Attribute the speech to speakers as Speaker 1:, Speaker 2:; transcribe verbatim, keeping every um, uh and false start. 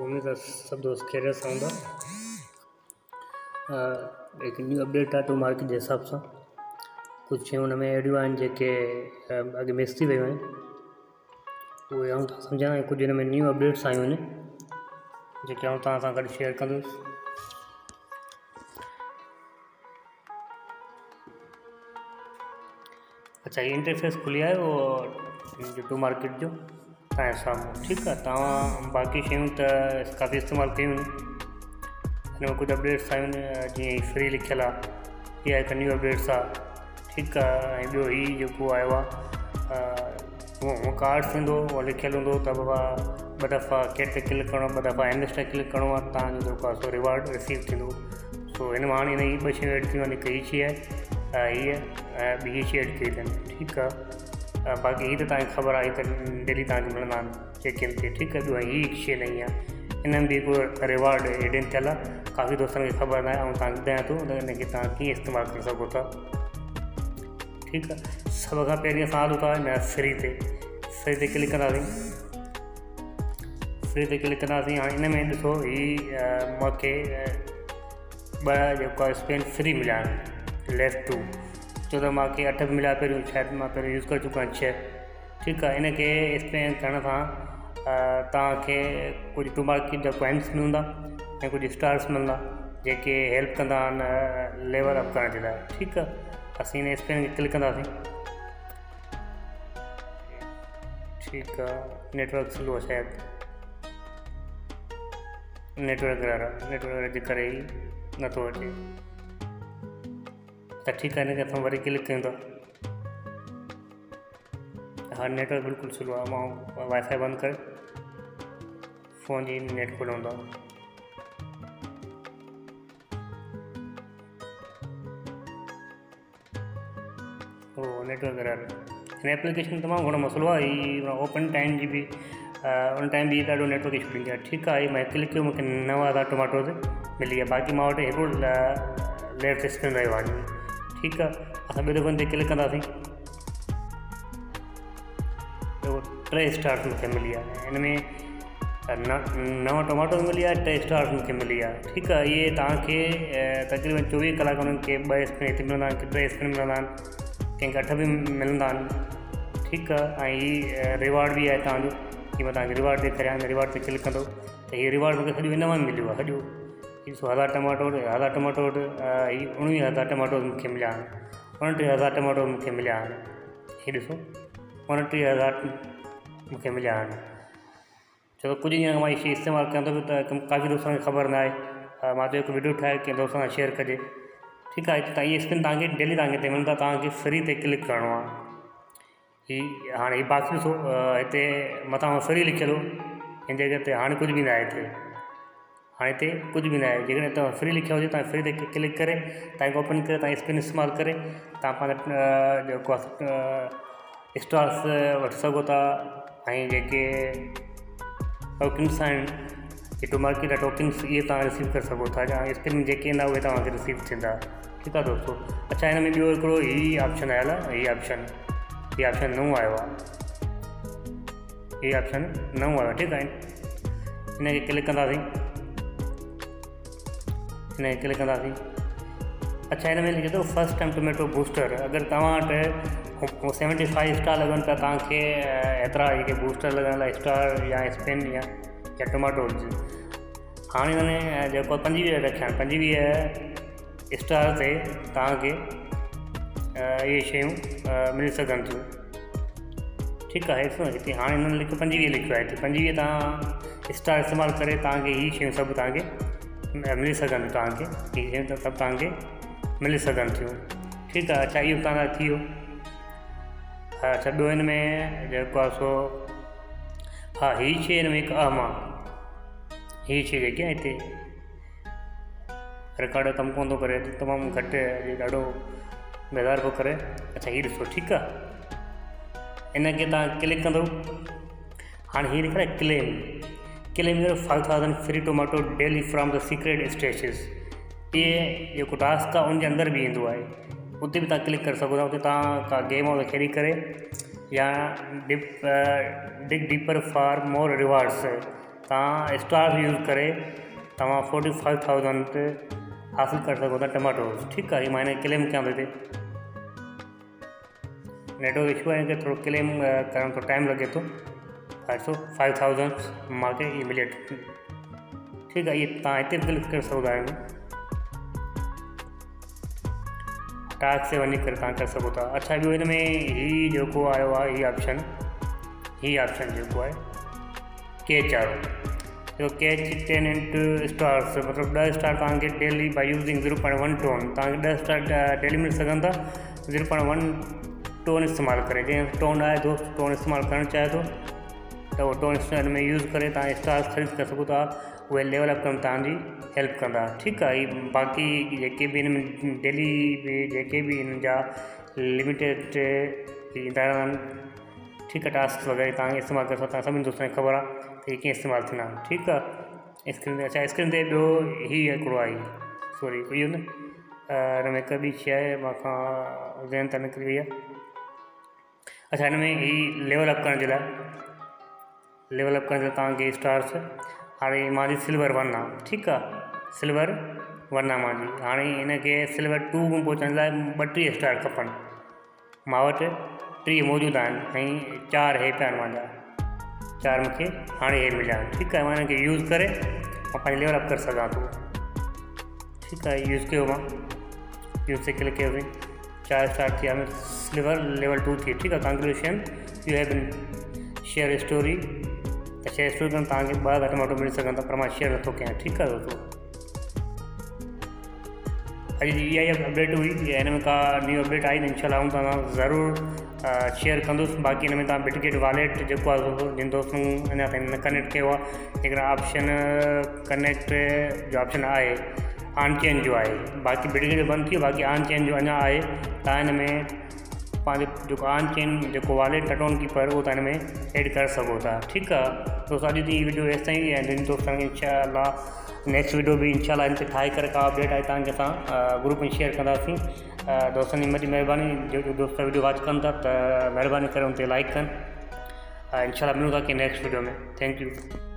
Speaker 1: उम्मीद है सब दोस्त खैरियत सां हूंदा। एक न्यू अपडेट आहे टू मार्केट जे हिसाब सां कुझु शयूं हुन में अहिड़ियूं आहिनि जेके अॻु मिस थी वियूं आहिनि, उहे आऊं तव्हां सम्झां। कुझु हिन में न्यू अपडेट्स आयूं आहिनि जेके आऊं तव्हां सां गॾु शेयर कंदुसि। अच्छा, ये इंटरफेस खुली आहे उहो जो टू मार्केट जो तव्हांजे साम्हूं, ठीकु आहे। तव्हां बाक़ी शयूं त काफ़ी इस्तेमालु कयूं आहिनि, हिन में कुझु अपडेट्स आयूं आहिनि जीअं फ्री लिखियलु आहे, इहा हिकु न्यू अपडेट्स आहे, ठीकु आहे। ऐं ॿियो हीउ जेको आयो आहे उहो कार्ड्स ईंदो, उहो लिखियलु हूंदो त बाबा ॿ दफ़ा कैट ते क्लिक करिणो, ॿ दफ़ा एमएस ते क्लिक करिणो आहे, तव्हांजो जेको आहे सो रिवार्ड रिसीव थींदो। सो हिन में हाणे हिन जी ॿ शयूं एड थियूं आहिनि, हिकु हीअ शइ आहे, हीअ ऐं ॿी शइ एड कई अथनि, ठीकु आहे। बाक़ी हीअ त तव्हांखे ख़बर आहे, त डेली तव्हांखे मिलंदा आहिनि चेक इन ते, ठीकु आहे। ॿियो हीअ हिकु शइ नई आहे, हिन में बि हिकु रिवार्ड एड थियल आहे, काफ़ी दोस्तनि खे ख़बर न आहे, ऐं तव्हांखे ॿुधायां थो त हिनखे तव्हां कीअं इस्तेमालु करे सघो था, ठीकु आहे। सभ खां पहिरीं असां हलूं था हिन फ्री ते, फ्री ते क्लिक कंदासीं, फ्री ते क्लिक कंदासीं। हाणे हिन में ॾिसो हीअ मूंखे ॿ जेको आहे स्पेन फ्री मिलिया आहिनि, लेफ्ट टू छो त मूंखे अठ बि मिलिया पहिरियों, शायदि मां पहिरियों यूज़ करे चुको आहियां छह, ठीकु आहे। हिनखे स्पेन करण सां तव्हांखे कुझु टू मार्केट जा पॉइंट्स मिलंदा ऐं कुझु स्टार्स मिलंदा जेके हेल्प कंदा आहिनि लेवल अप करण जे लाइ, ठीकु आहे। असीं हिन स्पेन खे क्लिक कंदासीं, ठीकु आहे। नेटवर्क स्लो आहे शायदि, नेटवर्क एरर आहे, नेटवर्क जे करे ई नथो अचे, त ठीकु आहे। हिनखे असां वरी क्लिक कयूं था। हा, नेटवर्क बिल्कुलु स्लो आहे, मां वाईफाई बंदि करे फ़ोन जी नेट खोलियूं था। ओ नेटवर्क एरर, हिन एप्लीकेशन तमामु घणो मसइलो आहे। हीअ ओपन टाइम जी बि उन टाइम बि ॾाढो नेटवर्क इशू ॾींदी आहे, ठीकु आहे। मां क्लिक कयो, मूंखे नव हज़ार टमाटो ते मिली आहे, बाक़ी मां वटि हिकिड़ो लेफ्ट स्पिन रहियो आहे, ठीकु आहे। असां ॿिए दफ़े ते क्लिक कंदासीं, टे स्टार्स मूंखे मिली आहे, हिन में न नव टमाटो मिली आहे, टे स्टार्स मूंखे मिली आहे, ठीकु आहे। इहे तव्हांखे तक़रीबन चोवीह कलाक उन्हनि खे ॿ स्पिन हिते मिलंदा आहिनि, टे स्पिन मिलंदा आहिनि, कंहिंखे अठ बि मिलंदा आहिनि, ठीकु आहे। ऐं हीअ रिवार्ड बि आहे तव्हांजो, की मां तव्हांखे रिवार्ड ॾेखारियां, रिवार्ड ते क्लिक कंदो त हीअ रिवार्ड मूंखे सॼो हिन मां मिलियो आहे, सॼो ॾिसो हज़ार टमाटो वटि हज़ार टमाटो वटि हीअ उणिवीह हज़ार टमाटो मूंखे मिलिया आहिनि, उणटीह हज़ार टमाटो मूंखे मिलिया आहिनि, हीअ ॾिसो उणटीह हज़ार मूंखे मिलिया आहिनि। छो त कुझु ॾींहं मां इहा शइ इस्तेमालु कयां थो त काफ़ी दोस्तनि खे ख़बर न आहे, मां त हिकु वीडियो ठाहे कंहिं दोस्तनि सां शेयर कजे, ठीकु आहे। हिते तव्हां इहे स्पिन तव्हांखे डेली तव्हांखे हिते मिलंदा, तव्हांखे फ्री ते क्लिक करिणो आहे। हीअ हाणे हीअ बाक्स ॾिसो, हिते मथां फ्री लिखियलु हो, हिन जॻह ते हाणे कुझु बि न आहे, हिते हाणे हिते कुझु बि न आहे। जेकॾहिं तव्हां फ्री लिखियो हुजे, तव्हां फ्री ते क्लिक करे तव्हांखे ओपन करे तव्हां स्पिन इस्तेमालु करे तव्हां पंहिंजा जेको आहे स्टार्स वठी सघो था, ऐं जेके टोकन्स आहिनि टू मार्केट जा टोकन्स, इहे तव्हां रिसीव करे सघो था, या स्पिन जेके ईंदा उहे तव्हांखे रिसीव थींदा, ठीकु आहे दोस्तों। अच्छा, हिन में ॿियो हिकिड़ो हीअ ऑप्शन आयल आहे, हीअ ऑप्शन हीअ ऑप्शन नओं आयो आहे, हीअ ऑप्शन नओं आयो आहे, ठीकु आहे। हिनखे क्लिक कंदासीं, हिनखे क्लिक कंदासीं। अच्छा, हिन में लिखे थो फस्ट टाइम टोमेटो बूस्टर, अगरि तव्हां वटि सेवनटी फाइव स्टार लॻनि त तव्हांखे एतिरा जेके बूस्टर लॻण लाइ स्टार या स्पिन या या टोमेटो हाणे हिन जेको पंजवीह रखिया आहिनि, पंजवीह स्टार ते तव्हांखे इहे शयूं मिली सघनि थियूं, ठीकु आहे। ॾिसो हिते हाणे हिननि लिखियो पंजवीह लिखियो आहे, हिते पंजवीह तव्हां स्टार इस्तेमालु करे तव्हांखे हीअ शयूं सभु तव्हांखे मिली सघनि, तव्हांखे हीअ शयूं त सभु तव्हांखे मिली सघनि थियूं, ठीकु आहे। अच्छा, इहो तव्हां थी वियो। अच्छा, ॿियो हिन में जेको आहे सो हा, हीअ शइ हिन में हिकु अहम आहे, हीअ शइ जेकी आहे हिते रिकॉर्ड कमु कोन थो करे, तमामु घटि ॾाढो बेज़ार पियो करे। अच्छा, हीअ ॾिसो, ठीकु आहे। हिनखे तव्हां क्लिक कंदो, हाणे हीअ लिखियलु आहे claim, claim five thousand free tomato daily from the secret stashes, इहे जेको टास्क आहे उनजे अंदरि बि ईंदो आहे, उते बि तव्हां क्लिक करे सघो था। उते तव्हां का गेम वग़ैरह खेॾी करे या dip dig deeper for more rewards तव्हां स्टार यूज़ करे तव्हां फोर्टी फाइव थाउजेंड हासिल करे सघो था टमाटोज़। ठीकु आहे, हीअ मां हिन क्लेम कयां थो हिते। नेटवर्क इशू आहे, हिनखे थोरो क्लेम करण थोरो टाइम लॻे थो। ॾिसो फाइव थाउजेंड मूंखे इहे मिले। ठीकु आहे, इहे तव्हां हिते क्लिक करे सघो था। टास्क ते वञी करे तव्हां करे सघो था। अच्छा, ॿियो हिन में हीउ जेको आयो आहे हीअ ऑप्शन हीअ ऑप्शन जेको आहे कैच वारो, जो कैच टेन इंटू स्टार्स मतिलबु ॾह स्टार तव्हांखे daily by using zero point one ton तव्हांखे ॾह स्टार डेली मिली सघनि था ज़ीरो पॉइंट वन टोन इस्तेमालु करे। जंहिं टोन आहे दोस्त टोन इस्तेमालु करणु चाहे थो त उहो टोन हिन में यूज़ करे तव्हां स्टार्स ख़रीद करे सघो था। उहे लेवल अप करणु तव्हांजी हेल्प कंदा। ठीकु आहे, बाक़ी जेके बि हिन में डेली बि जेके बि हिन जा लिमिटेड ईंदा आहिनि, ठीकु आहे, टास्क वग़ैरह तव्हांखे इस्तेमालु करे सघो। तव्हां सभिनी दोस्तनि खे ख़बर आहे त हीअ कीअं इस्तेमालु थींदा आहिनि। ठीकु आहे, स्क्रीन ते अच्छा स्क्रीन ते ॿियो हीअ हिकिड़ो आहे, सॉरी इहो न हिन में हिकु ॿी शइ आहे मूंखां ज़हन त निकिरी वई आहे। अच्छा, हिन में हीअ लेवल अप करण जे लाइ लेवल अप करण जे लाइ तव्हांखे स्टार्स हाणे मुंहिंजी सिल्वर वन आहे। ठीकु आहे, सिल्वर वन आहे मुंहिंजी। हाणे हिनखे सिल्वर टू में पहुचण लाइ ॿटीह स्टार खपनि। मां वटि टीह मौजूदु आहिनि ऐं चारि हे पिया आहिनि मुंहिंजा, चारि मूंखे हाणे हे मिलिया आहिनि। ठीकु आहे, मां हिनखे यूज़ करे मां पंहिंजी लेवल अप करे सघां थो। ठीकु आहे, यूज़ कयो मां यूज़ ते क्लिक कयोसीं, चारि स्टार थी विया, सिल्वर लेवल टू थी। ठीकु आहे, congratulation you have been share story. त शेयर स्टोरी करणु तव्हांखे ॿ हज़ार टमाटो मिली सघनि था, पर मां शेयर नथो कयां। ठीकु आहे दोस्तों, अॼु जी इहा ई अपडेट हुई। हिन में का न्यू अपडेट आई त इंशाल्लाह आऊं तव्हां ज़रूरु शेयर कंदुसि। बाक़ी हिन में तव्हां बिटगेट वॉलेट जेको आहे दोस्तों जिन दोस्तनि अञा ताईं न कनेक्ट कयो आहे, हिकिड़ा ऑप्शन कनेक्ट जो ऑप्शन आहे ऑन चेन जो आहे। बाक़ी बिटगेट बंदि थी वियो, बाक़ी ऑन चेन जो अञा आहे। तव्हां हिन में पंहिंजो जेको ऑन चेन जेको वॉलेट टटोन कीपर उहो तव्हां हिन में एड करे सघो था। ठीकु आहे दोस्तों, अॼु जी वीडियो एसि ताईं ऐं जिन दोस्तनि खे इंशाल्लाह नेक्स्ट वीडियो बि इंशाल्लाह हिन ते ठाहे करे का अपडेट आहे तव्हांखे असां ग्रुप में शेयर कंदासीं। दोस्तनि जी वॾी महिरबानी, जो दोस्त वीडियो वॉच कनि था त महिरबानी करे उन ते लाइक कनि। इंशाल्लाह मिलूं था कि नेक्स्ट वीडियो में। Thank you.